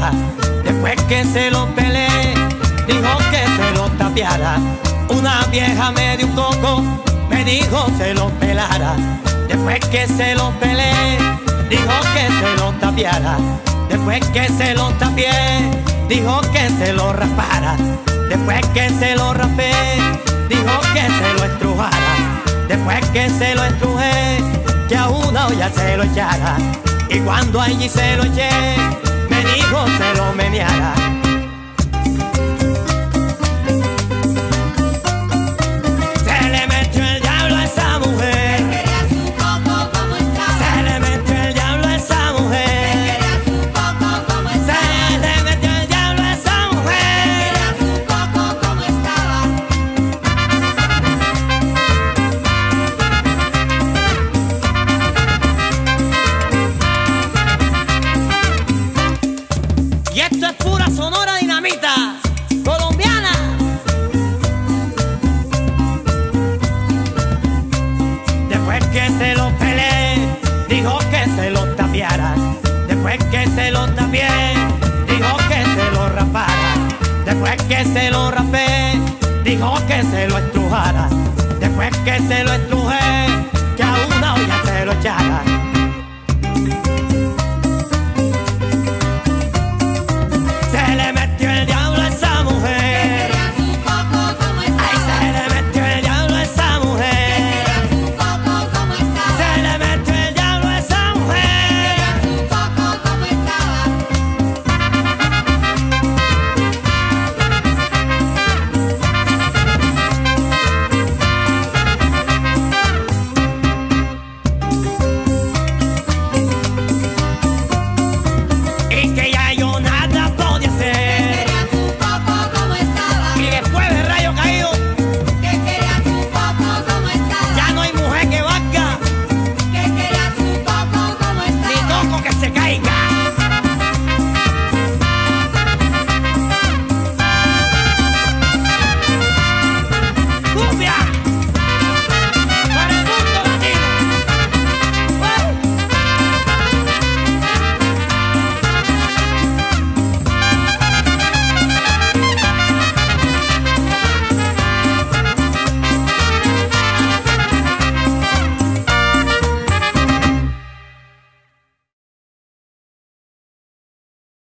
tapiara. Después que se lo peleé, dijo que se lo tapiara. Una vieja me dio un coco, me dijo se lo pelara. Después que se lo peleé, dijo que se lo tapiara. Después que se lo tapié, dijo que se lo raspara. Después que se lo raspé, dijo que se lo estrujara. Después que se lo estrujé, que a una olla se lo echara. Y cuando allí se lo eché, me dijo se lo meneara. Se le metió el diablo a esa mujer. Le quería su coco como estaba. Se le metió el diablo a esa Le mujer. quería su coco como estaba. Se le metió el diablo a esa Le mujer. quería su coco como estaba. Y esto es pura Sonora Dinamita colombiana. Después que se lo peleé, dijo que se lo tapiara. Después que se lo tapié, dijo que se lo raspara. Después que se lo raspé, dijo que se lo estrujara. Después que se lo estrujé, que a una olla se lo echara.